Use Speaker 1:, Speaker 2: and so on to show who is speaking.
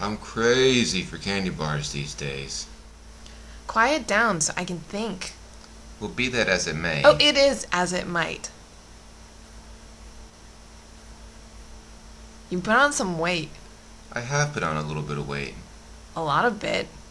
Speaker 1: I'm crazy for candy bars these days.
Speaker 2: Quiet down so I can think.
Speaker 1: Well, be that as it may.
Speaker 2: Oh, it is as it might. You put on some weight.
Speaker 1: I have put on a little bit of weight.
Speaker 2: A lot of bit.